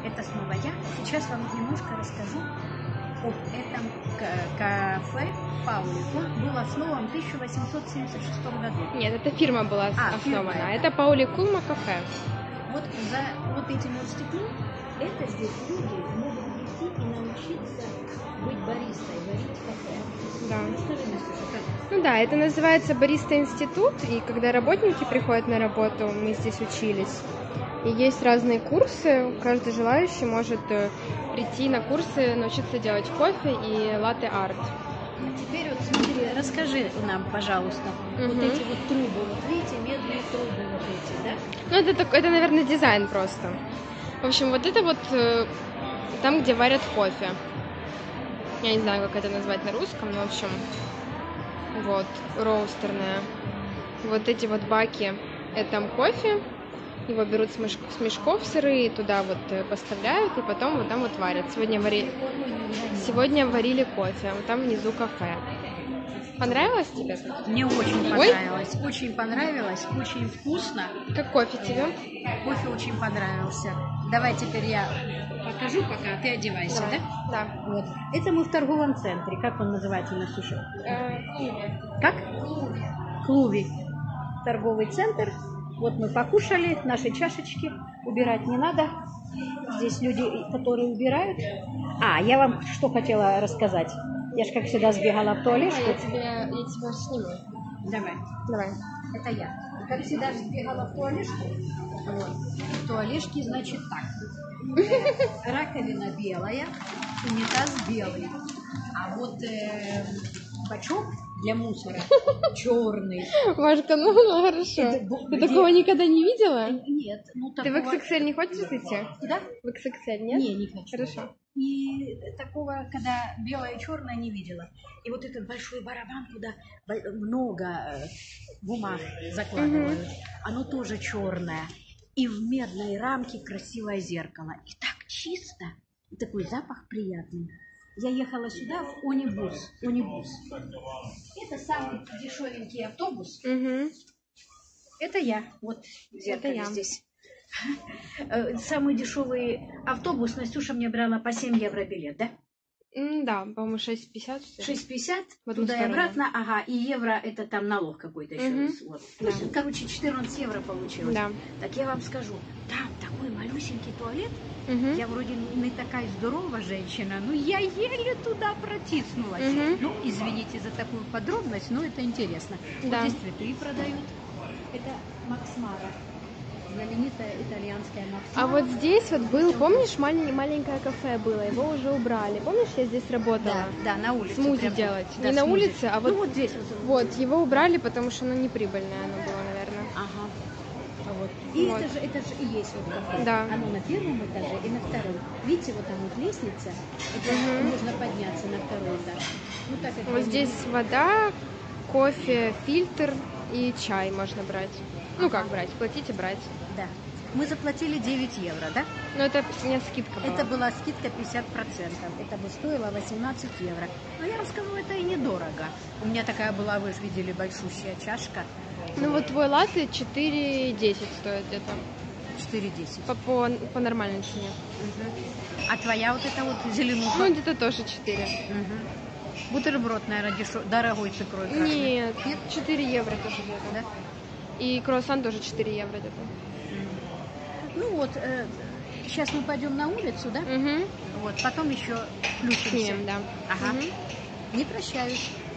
Это снова я. Сейчас вам немножко расскажу об этом кафе Паули. Он был основан в 1876 году. Нет, это фирма была основана. Фирма Это Паули Кулма кафе. Вот за вот этим вот стеклом, это здесь люди могут прийти и научиться быть баристой, варить кафе. Да. Ну, скажи мне, Слушай, как? Ну да, это называется Бариста Институт, и когда работники приходят на работу, мы здесь учились. И есть разные курсы, каждый желающий может прийти на курсы, научиться делать кофе и латте-арт. А теперь вот смотри, расскажи нам, пожалуйста, вот эти вот трубы, вот видите, медные трубы вот эти, да? Ну это, наверное, дизайн просто. В общем, вот это вот там, где варят кофе. Я не знаю, как это назвать на русском, но в общем, вот, роустерная. Вот эти вот баки, это там кофе. Его берут с мешков сырые, туда вот поставляют, и потом вот там вот варят. Сегодня варили кофе, а вот там внизу кафе. Понравилось тебе? Мне очень понравилось. Очень понравилось, очень вкусно. Как кофе тебе? Кофе очень понравился. Давай теперь я покажу, пока ты одевайся, да? Да. Вот. Это мы в торговом центре. Как он называется, Настюша? Как? Клуви. Торговый центр. Вот мы покушали, наши чашечки убирать не надо. Здесь люди, которые убирают. Я вам что хотела рассказать. Я же, как всегда, сбегала в туалетку. Я тебя сниму. Давай. Это я. Как всегда, сбегала в туалетку. Вот. В туалетке, значит, так. Раковина белая, унитаз белый. А вот бачок для мусора черный. Машка, ну хорошо. Ты такого никогда не видела? Нет. Ты в XXL не хочешь зайти? Да? В XXL, нет? Не хочу. Хорошо. И такого, когда белое и черное, не видела. И вот этот большой барабан, куда много бумаг закладывают, оно тоже черное. И в медной рамке красивое зеркало. И так чисто. И такой запах приятный. Я ехала сюда в Онибус. Это самый дешевенький автобус. Это я. Вот зеркало здесь. Самый дешевый автобус Настюша мне брала по 7 евро билет, да? Да, по-моему, 6,50. 6,50 туда и обратно, и евро это там налог какой-то еще. Вот. Да. Короче, 14 евро получилось. Да. Так я вам скажу, там такой малюсенький туалет, я вроде не такая здоровая женщина, но я еле туда протиснулась. Ну, извините за такую подробность, но это интересно. Да. Вот здесь цветы продают. Это Максмара. Знаменитая итальянская Максмара. А вот здесь вот был, помнишь, маленькое кафе было, его уже убрали. Помнишь, я здесь работала? Да, на улице. Смузи делать. Да, не на улице, а вот, вот здесь. Вот, его убрали, потому что неприбыльное оно было, наверное. Вот. И вот. это же и есть вот кафе. Да. Оно на первом этаже и на втором. Видите, вот там вот лестница. Это можно подняться на второй этаж. Ну, так как вот здесь вода, кофе, фильтр и чай можно брать. Ну как брать? Платить и брать. Да. Мы заплатили 9 евро, да? Ну это не скидка была. Это была скидка 50%. Это бы стоило 18 евро. Но я вам скажу, это и недорого. У меня такая была, вы же видели, большущая чашка. Ну вот твой латте 4,10 стоит где-то. 4,10. По нормальной цене. А твоя вот эта вот зеленуха? Ну где-то тоже 4. Бутерброд, наверное, дорогой с икрой красной. Нет, 4 евро тоже где-то. Да? И круассан тоже 4 евро где-то. Ну вот, сейчас мы пойдем на улицу, да? Вот, потом еще включимся. Да. Не прощаюсь.